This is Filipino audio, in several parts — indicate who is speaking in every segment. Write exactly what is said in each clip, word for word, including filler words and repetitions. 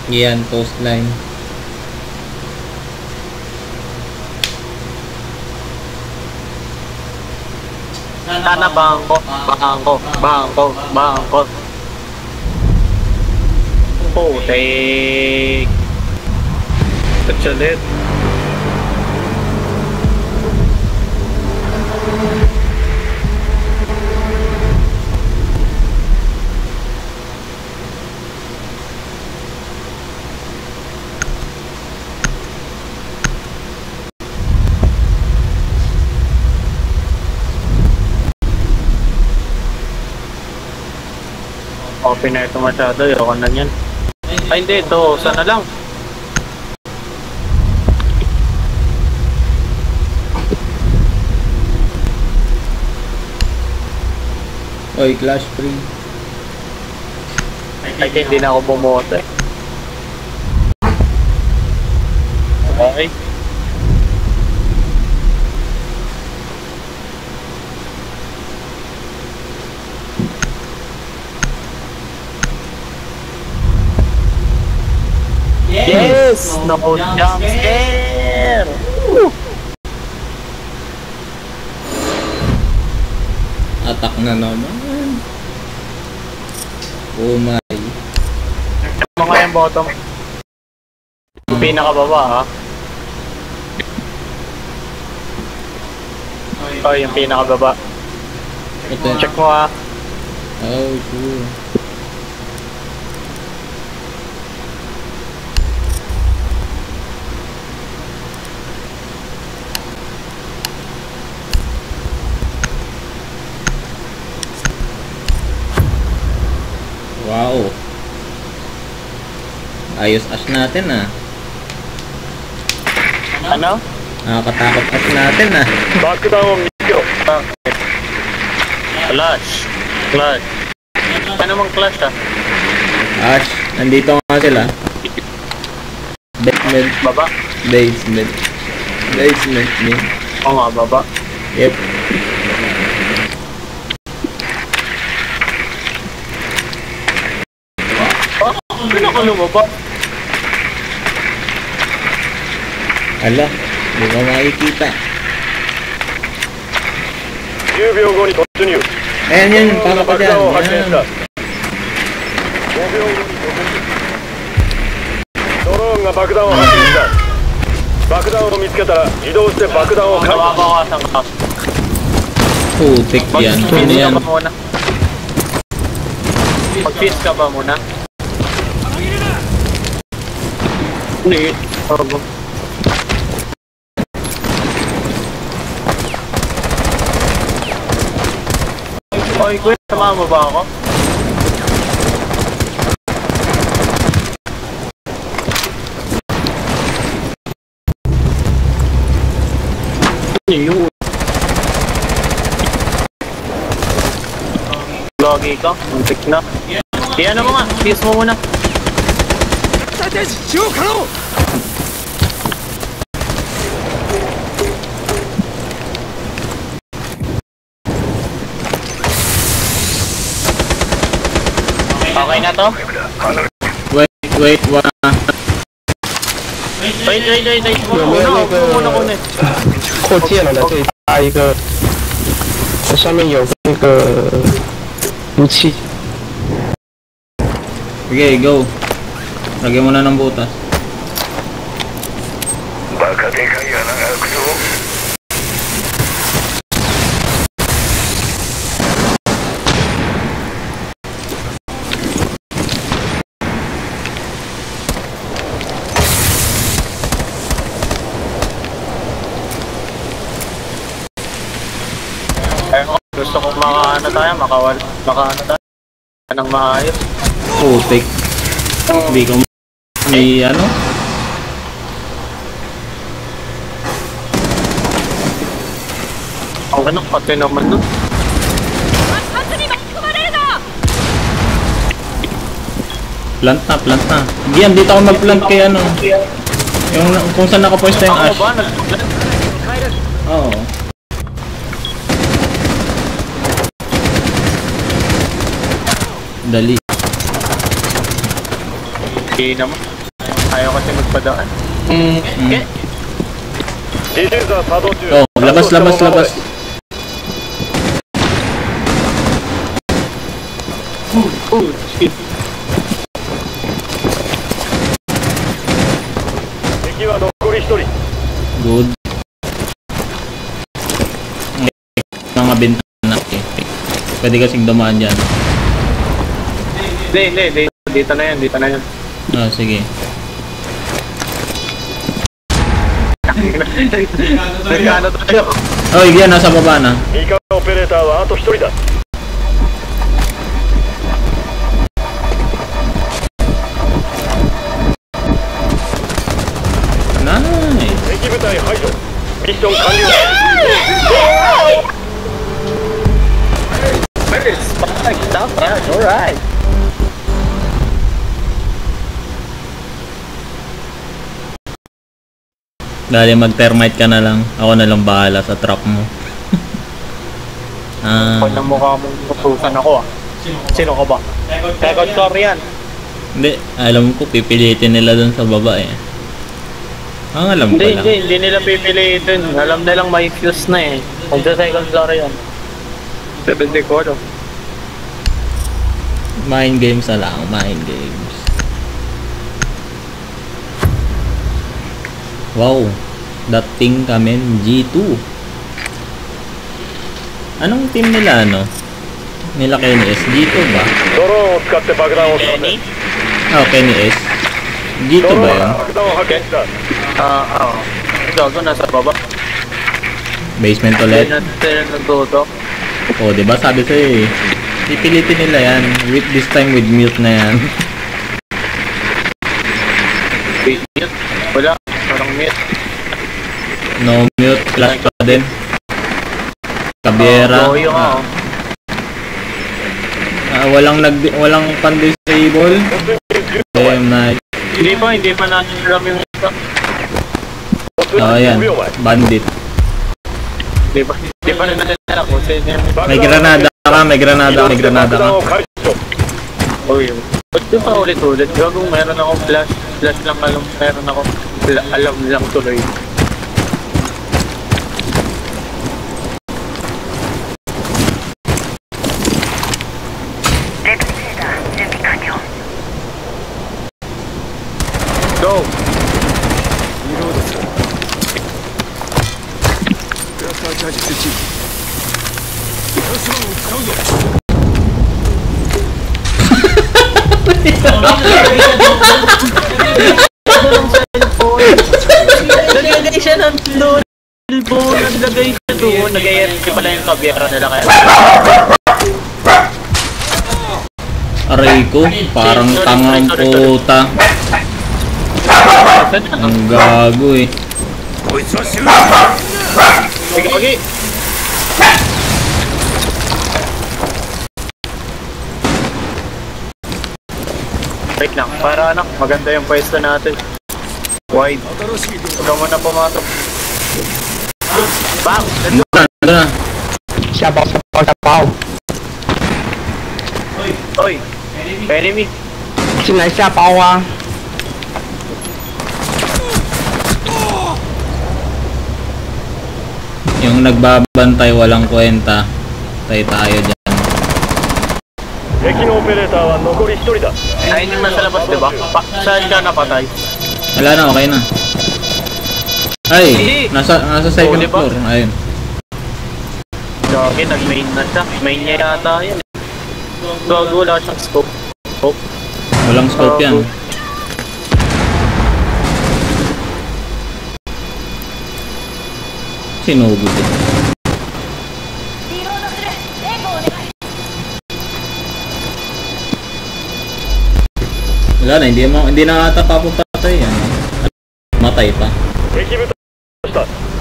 Speaker 1: Yan, coastline.
Speaker 2: Sana bangko, bangko, bangko, bangko. Putik. Touch ulit. Open na ito masyado, ayoko na yan. Ay hindi, ito, sana lang.
Speaker 1: Oy, clash free.
Speaker 2: Ay hindi na ako bumoto eh. Okay. Yes! No jump scare! Woo!
Speaker 1: Attack na naman. Oh my.
Speaker 2: Ito nga yung bottom. Yung pinakababa ha. Oh, yung pinakababa.
Speaker 1: Ito.
Speaker 2: Check mo ha.
Speaker 1: Oh, sure. Wow. Ayos ash natin ah.
Speaker 2: Ano?
Speaker 1: Nakakatakot ash natin ah.
Speaker 2: Backdown video. Clash. Clash. Ano mang clash ah?
Speaker 1: Ash, nandito nga sila. Basement.
Speaker 2: Baba?
Speaker 1: Basement. Basement din.
Speaker 2: Oo nga, baba.
Speaker 1: Yep.
Speaker 2: Ano ako lumaba?
Speaker 1: Ala, hindi ko makikita.
Speaker 3: ten秒後に突入。
Speaker 1: Ayan yan, para pa dyan.
Speaker 3: を発見した。
Speaker 1: Yan.
Speaker 3: ごびょうごにドローンが爆弾を発見した。爆弾を見つけたら移動して爆弾を解除。
Speaker 2: Nababawasan ka.
Speaker 1: Putik yan. Ano
Speaker 2: Mag-fist
Speaker 1: yan?
Speaker 2: ka ba muna? Mag-fist ka ba muna? Hindi. Horrible. Oy, kuya, samahan mo ba ako? Yun. Logi ka? Muntik na. Kaya ano mo nga, kiss mo muna. Okay na to?
Speaker 1: Wait, wait, wait.
Speaker 2: Wait, wait, wait, wait. Muna, muna, muna.
Speaker 4: 扩建了的这里搭一个，上面有那个武器。
Speaker 1: Sige, go. Lagyan mo na ng butas.
Speaker 3: バカでかい穴が開くぞ。
Speaker 2: Ayun, gusto kong makaano tayo, makawal, makaano tayo. Anong maayos.
Speaker 1: Putik. Hindi ko may ano.
Speaker 2: Ang ganun, pati naman nun.
Speaker 1: Plant na, plant na. Diyan, dito ako mag-plant kay ano. Yung kung saan nakapwesto yung
Speaker 2: Ako
Speaker 1: ash.
Speaker 2: ba? Nag-plant?
Speaker 1: Oo. Dali.
Speaker 2: Hindi naman. Ayaw kasi magpadaan.
Speaker 4: Mm.
Speaker 2: Okay.
Speaker 3: ディフューザー作動中
Speaker 1: Oh, labas, labas, labas.
Speaker 2: Ooh, shit.
Speaker 3: 敵は残りひとり
Speaker 1: Good. Mga bintana eh. Pwede kasing dumaan dyan.
Speaker 2: Hindi, hindi, hindi. Dito na yan, dito na yan.
Speaker 1: Ah, sige.
Speaker 2: Nagkano tayo?
Speaker 1: Oh, yan, nasa baba na.
Speaker 3: 味方オペレーターはあとひとりだ
Speaker 1: Nice.
Speaker 3: 敵部隊排除ミッション完了
Speaker 2: Alright.
Speaker 1: Dali mag-termite ka na lang. Ako na lang bahala sa truck mo. Ah,
Speaker 2: Kung na mukha mong tutusan ako ah. Sino ka ba? Second floor yan.
Speaker 1: hindi. Alam ko, pipilitin nila dun sa baba eh. Ang alam ko
Speaker 2: Hindi,
Speaker 1: lang.
Speaker 2: hindi, hindi nila pipilitin. Alam nilang may fuse na eh. Kung sa second floor yan. Pero hindi ko alam.
Speaker 1: Mind games na lang. Mind games. Wow. That thing kamen. G two. Anong team nila ano? Nila Kenny S. G two ba?
Speaker 3: ドローンを使って爆弾を仕掛け
Speaker 1: Ah, Kenny S. G
Speaker 3: ド
Speaker 1: two
Speaker 3: ローン
Speaker 1: ba
Speaker 3: は
Speaker 1: yun?
Speaker 3: 爆弾を発見した
Speaker 2: Ah, oo. Gago, nasa baba.
Speaker 1: Basement
Speaker 2: Hindi
Speaker 1: ulit?
Speaker 2: na sila nagtutok.
Speaker 1: Oh, di ba sabi sa'yo eh. Pipilitin nila yan. With this time with mute na yan.
Speaker 2: Mute. Wala. Walang mute.
Speaker 1: No mute. Flash pa din. Kabiera.
Speaker 2: Oo, yung
Speaker 1: ah,
Speaker 2: ako.
Speaker 1: ah, walang nag walang pan-disable. Damn nice.
Speaker 2: Hindi pa, hindi pa natin alam yung isa.
Speaker 1: Oh, ayan. Bandit.
Speaker 2: Hindi pa, hindi pa natin alam kung sino yung...
Speaker 1: May granada ka, may granada, may granada ka.
Speaker 3: を解除
Speaker 2: Uy, ba't di pa ulit-ulit? Gagong meron akong flash. Flash lang alam, meron ako. Fla- alam lang tuloy. Go! Naglagay siya ng doon. Naglagay siya doon. Nag-i-R P pala yung kabyera nila kaya.
Speaker 1: Aray ko, parang tangang puta. Ang gago eh.
Speaker 2: Sige, pagi! Wait lang, para anak, maganda yung pwesto natin. Wide. Huwag mo na pumatok. Bang!
Speaker 1: Ando na, ando na.
Speaker 4: 下包下包下包，
Speaker 2: Oy! Enemy!
Speaker 4: 进来下包啊！
Speaker 1: Yung nagbabantay walang kwenta. Tay tayo dyan.
Speaker 3: 敵のオペレーターは残りひとりだ
Speaker 2: Ayun yung nasa labas, diba? Pa saan ka napatay?
Speaker 1: Wala na, okay na. Ay, nasa nasa second
Speaker 2: Oh, diba?
Speaker 1: floor. Ayun.
Speaker 2: Gagi, nag-main na siya. Main niya yata yun. Gago, wala siyang scope. Scope.
Speaker 1: Walang scope yan. Sinugo din. Wala na, hindi, mo, hindi na ata papapatay yan. Matay pa.
Speaker 3: 敵部隊した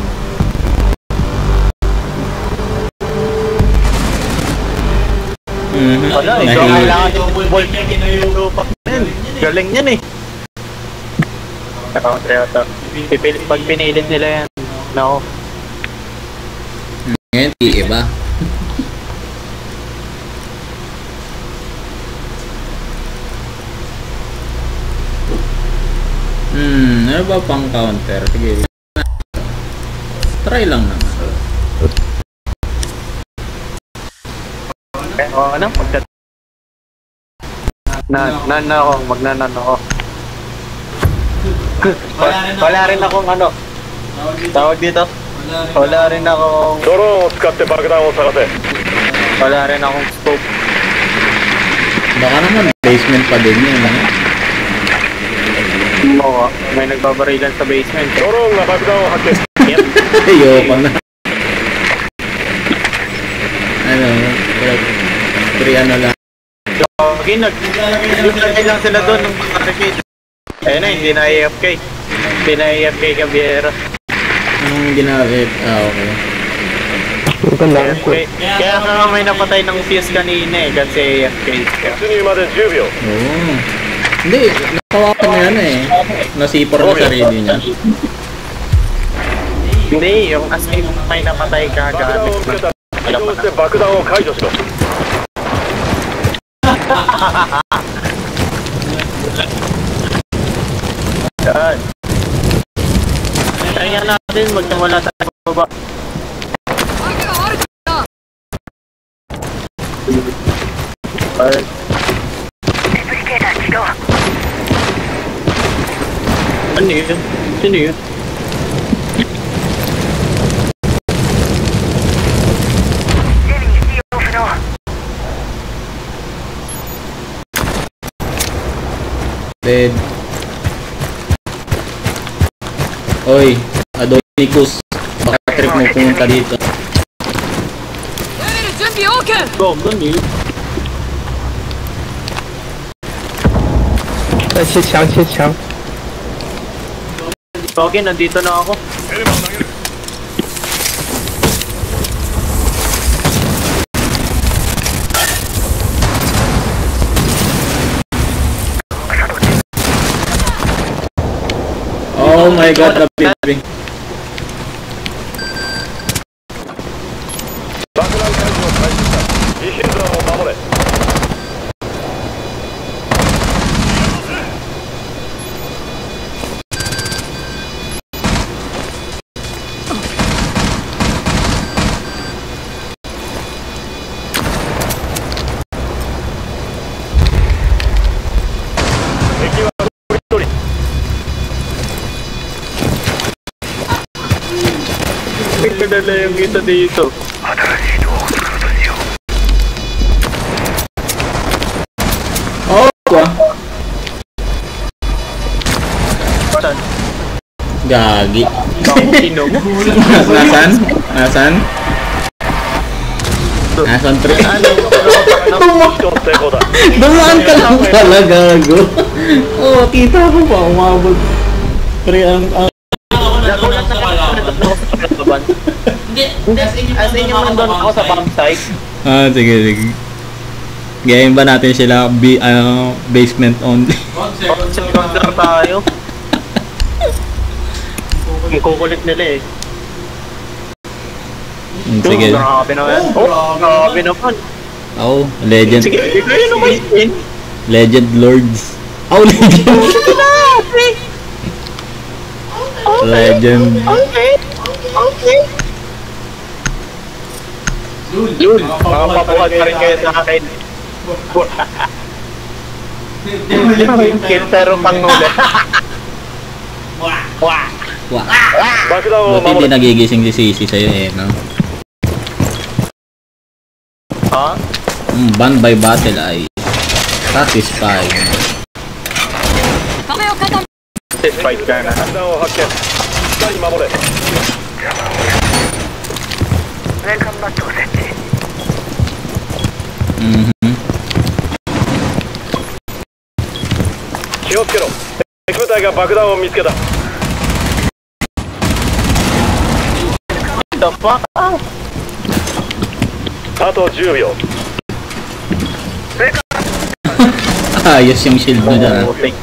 Speaker 1: Mhm.
Speaker 2: Wala, ikaw
Speaker 1: Nahil-
Speaker 2: kailangan yung ball niya kinayulo pa rin. Galing yan eh. Nakakontra yata. Pipilit, pag pinilit nila yan. No.
Speaker 1: Ngayon, di iba. Ano ba pang counter? Sige. Try lang naman.
Speaker 2: Oo, ano? Magkat... Na, nan ako, magnanan ako. wala, wala rin akong ano. Tawag dito. Wala rin akong...
Speaker 3: ドローンを使って爆弾を探せ
Speaker 2: Wala rin akong scope.
Speaker 1: Baka naman basement pa din yun, eh.
Speaker 2: Oo, may nagbabarilan sa basement.
Speaker 3: ドローンが爆弾を発見
Speaker 2: Yep.
Speaker 1: Ayoko na. Ano, free ano lang.
Speaker 2: Okay, nag... Naglalagay lang sila doon ng barricade. Ayun na, hindi na A F K. Hindi na A F K Cabiera.
Speaker 1: Anong ginamit? Ah, okay.
Speaker 4: Maganda.
Speaker 2: Okay. Kaya nga may napatay ng fuse kanina eh, kasi A F K.
Speaker 3: 突入までじゅうびょう
Speaker 1: Oo. Hindi, nakawakan na yan eh. Nasipor na sarili niya.
Speaker 2: Hindi, yung as in may napatay ka
Speaker 3: 爆弾
Speaker 2: gamit
Speaker 3: を見つけ
Speaker 2: ng
Speaker 3: た移動して爆弾を解除しろ
Speaker 2: Yan. Kaya natin magkamala tayo sa baba. Alright. Ano yun? Sino yun?
Speaker 1: Dead. Oy, Adonicus. Baka trip mo pumunta dito.
Speaker 2: Go, ano yun?
Speaker 4: 再切墙，切墙。
Speaker 2: Okay, nandito na ako.
Speaker 1: Oh my god, the baby.
Speaker 3: 爆弾解除を開始したディフューザーを守れ 敵は一人
Speaker 2: Nagdadala yung isa dito.
Speaker 1: Oh, kwa.
Speaker 2: Saan?
Speaker 1: Gagi.
Speaker 2: Sino mo?
Speaker 1: Nasaan? Nasaan? Nasaan pre?
Speaker 2: Ano?
Speaker 3: 一つ成功だ
Speaker 1: Dumaan ka lang pala, gago. Oh, kita ko pa, umabot. Pre, ang... ang...
Speaker 2: Nagulat na ako sa laban. Hindi, as in yung nandun ako sa bomb site.
Speaker 1: Ah, sige, sige. Game ba natin sila B, ano, basement only?
Speaker 2: Counter tayo. Ang kukulit nila eh.
Speaker 1: Hmm, sige.
Speaker 2: Grabe naman. Oh, grabe naman.
Speaker 1: Oh, legend.
Speaker 2: Sige, kayo naman yun.
Speaker 1: Legend Lords. Oh, legend. Legend.
Speaker 2: Okay. Okay. Dude, makapabuhat pa rin kayo sa akin. Yung kid, pero pang nula. Wah!
Speaker 1: Wah.
Speaker 3: 爆弾を
Speaker 1: Buti
Speaker 3: 守
Speaker 1: hindi
Speaker 3: れ
Speaker 1: nagigising si Sisi sa'yo eh, no?
Speaker 2: Ha?
Speaker 1: Mm, ban by battle ay satisfying.
Speaker 2: Fight ka na.
Speaker 3: 爆弾を発見しっかり守れ
Speaker 1: Mhm.
Speaker 3: 気をつけろ敵部隊が爆弾を見つけた
Speaker 2: The fuck? Ah!
Speaker 3: あとじゅうびょう
Speaker 1: Ayos yung shield mo dyan,
Speaker 2: Oh, thank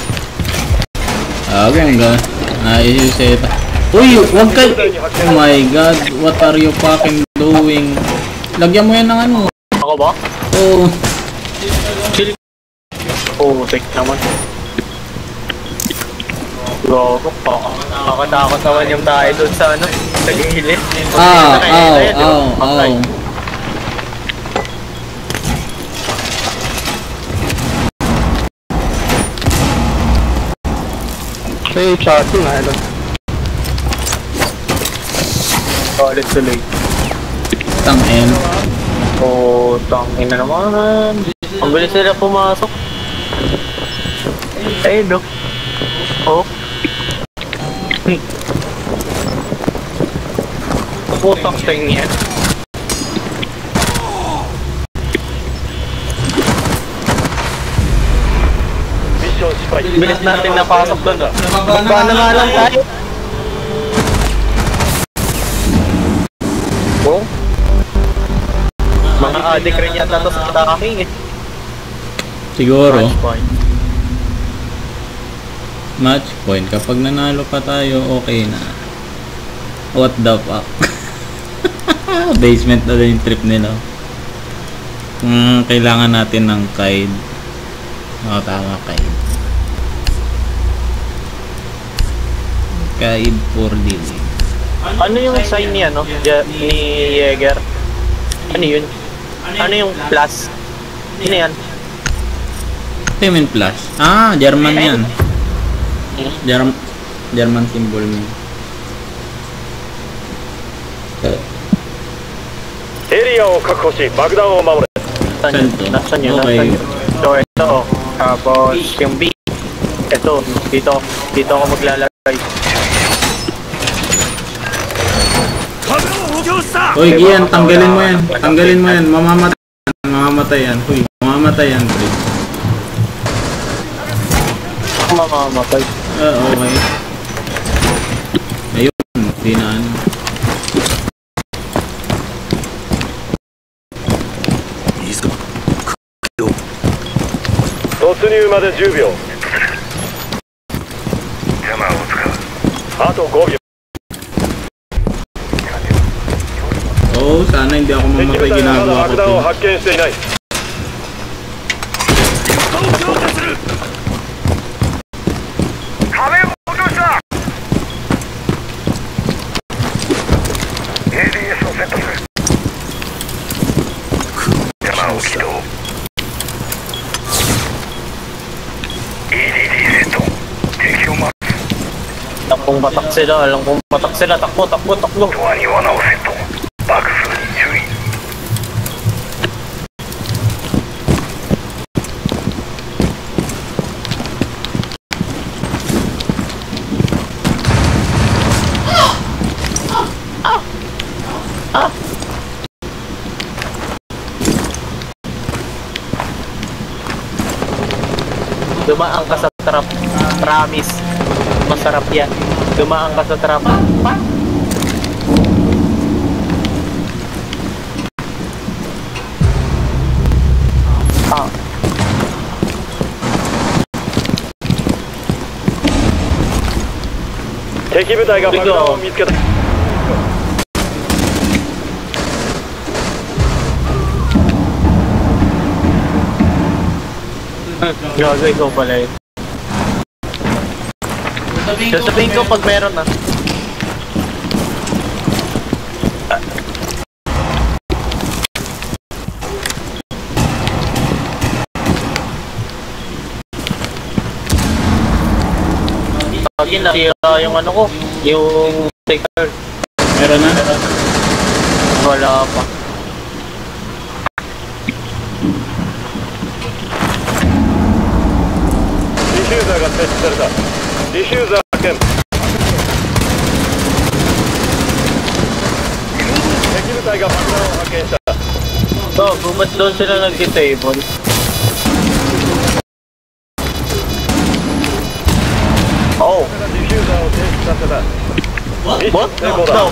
Speaker 1: ah. Okay, hanggang. Ayos yung set. Uy, wag ka! Oh my god, what are you fucking doing? Lagyan mo yan ng ano.
Speaker 2: Ako ba?
Speaker 1: Oh,
Speaker 2: Chill. Oh, thank naman. Gogo po. Nakatakot naman yung tayo doon sa ano, sa gilid.
Speaker 1: Ah, ow, ow, ow.
Speaker 4: May shotty nga ito.
Speaker 2: Solid tuloy.
Speaker 1: Tang-en.
Speaker 2: Oh, tangin na naman. Ang bilis sila pumasok. Ayun, no? Oh. Putang thing yan.
Speaker 3: Mission strike.
Speaker 2: Bilis natin napasok doon, ah. Paano nga lang tayo? Oh? Mga adik rin yata to sa attacking eh.
Speaker 1: Siguro.
Speaker 2: Match point.
Speaker 1: Match point. Kapag nanalo pa tayo, okay na. What the fuck? Basement na din yung trip nila. Hmm, kailangan natin ng kite. Oo, tama, kite. Kite for dealing.
Speaker 2: Ano yung sign niya, no? Ja- ni Jäger? Ano yun? Ano yung plus? Ano yan?
Speaker 1: Payment plus. Ah, German yan. Germ German symbol mo.
Speaker 3: エリアを確保し爆弾を守れ。
Speaker 2: Nasaan yun? Nasaan yun?
Speaker 1: Okay.
Speaker 2: Nasaan yun? So, ito. Tapos, yung B. Ito. Dito. Dito ako maglalagay.
Speaker 1: Hoy, Gian, tanggalin mo yan. Tanggalin mo yan. Mamamatay yan. Mamamatay yan. Hoy, mamamatay yan, please.
Speaker 2: Ako mamamatay.
Speaker 1: Ah, okay. Ayun, di na ano.
Speaker 3: 突入までじゅうびょう。あとごびょう。
Speaker 1: Oh, sana hindi ako
Speaker 3: 敵
Speaker 1: mamatay
Speaker 3: 部隊はまだ
Speaker 1: ginagawa
Speaker 3: 爆
Speaker 1: ko
Speaker 3: 弾を
Speaker 1: to.
Speaker 3: 発見していない。
Speaker 2: Takbong batak sila. Alam kong batak sila. Takbo, takbo, takbo. Dumaan ka sa trap. Promise. Masarap yan. Dumaan ka sa trap. Ah.
Speaker 3: 敵部隊が爆弾を見つけた。
Speaker 2: Gago, ikaw pala yun. Sasabihin ko pag meron na. Lagi na yung ano ko, yung sticker.
Speaker 1: Meron na?
Speaker 2: Wala pa.
Speaker 3: ディフューザーが設置された。ディフューザー発見。敵部隊が爆弾を発見した。
Speaker 2: So, bumat doon sila nag-disable. Oh!
Speaker 3: ディフューザーを停止させた。
Speaker 2: What?
Speaker 3: 成功
Speaker 2: No!
Speaker 3: だ。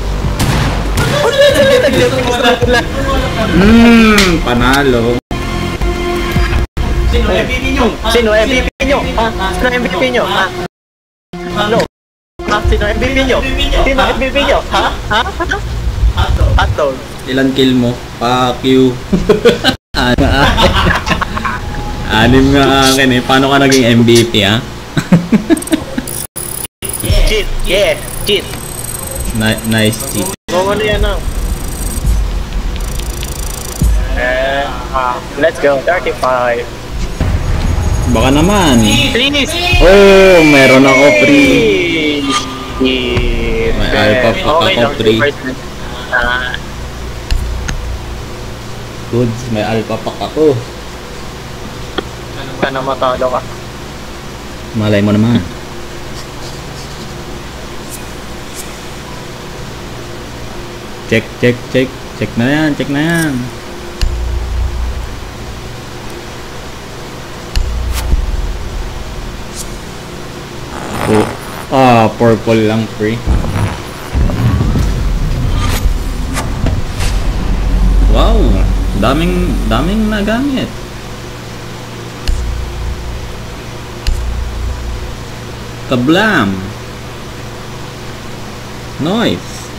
Speaker 1: Hmm, panalo.
Speaker 2: Sino M V P nyo? Sino M V P nyo? Ha? Sino M V P nyo? Ha? Ano? Ha? Sino M V P nyo? Sino M V P nyo? Ha? Ha? Hotdog.
Speaker 1: Ilan kill mo? Fuck you. Anim nga akin eh. Paano ka naging M V P, ha?
Speaker 2: cheat. Yeah, cheat.
Speaker 1: Ni- nice cheat.
Speaker 2: Kung ano yan ah. Eh, ah, let's go. thirty-five.
Speaker 1: Baka naman.
Speaker 2: Please.
Speaker 1: Oh, meron ako free.
Speaker 2: May
Speaker 1: May alpha pack ako free.
Speaker 2: Ah,
Speaker 1: Goods, may alpha pack ako.
Speaker 2: sana matalo ka.
Speaker 1: Malay mo naman. Check, check, check. Check na yan, check na yan. Oh, ah, purple lang free. Wow, daming daming nagamit. Kablam. Nice.